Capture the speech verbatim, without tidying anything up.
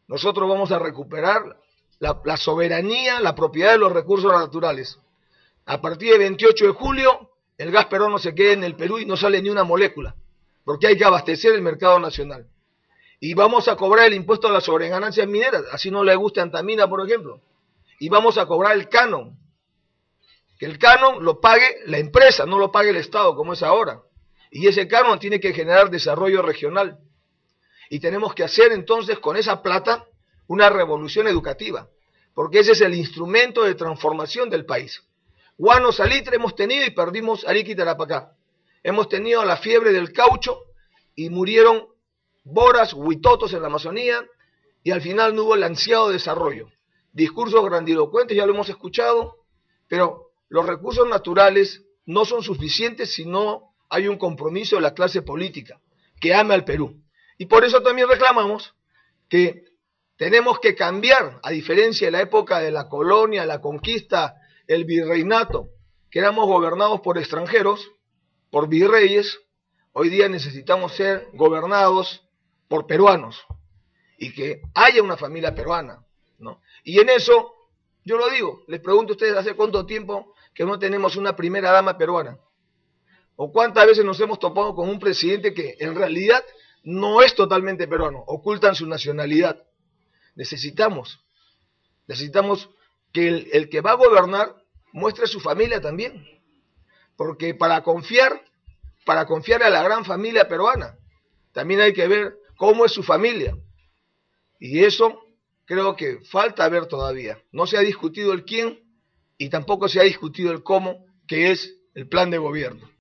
Nosotros vamos a recuperar la, la soberanía, la propiedad de los recursos naturales. A partir del veintiocho de julio, el gas peruano se queda en el Perú y no sale ni una molécula, porque hay que abastecer el mercado nacional. Y vamos a cobrar el impuesto a las sobreganancias mineras, así no le gusta a Antamina, por ejemplo. Y vamos a cobrar el canon, que el canon lo pague la empresa, no lo pague el Estado como es ahora. Y ese canon tiene que generar desarrollo regional. Y tenemos que hacer entonces con esa plata una revolución educativa, porque ese es el instrumento de transformación del país. Guano, salitre hemos tenido y perdimos Arica y Tarapacá. Hemos tenido la fiebre del caucho y murieron boras, huitotos en la Amazonía y al final no hubo el ansiado desarrollo. Discursos grandilocuentes, ya lo hemos escuchado, pero los recursos naturales no son suficientes si no hay un compromiso de la clase política que ame al Perú. Y por eso también reclamamos que tenemos que cambiar, a diferencia de la época de la colonia, la conquista, el virreinato, que éramos gobernados por extranjeros, por virreyes. Hoy día necesitamos ser gobernados por peruanos y que haya una familia peruana, ¿no? Y en eso, yo lo digo, les pregunto a ustedes, ¿hace cuánto tiempo que no tenemos una primera dama peruana? ¿O cuántas veces nos hemos topado con un presidente que en realidad no es totalmente peruano, ocultan su nacionalidad? Necesitamos, necesitamos que el, el que va a gobernar muestre su familia también, porque para confiar, para confiar a la gran familia peruana, también hay que ver cómo es su familia, y eso creo que falta ver todavía. No se ha discutido el quién y tampoco se ha discutido el cómo, que es el plan de gobierno.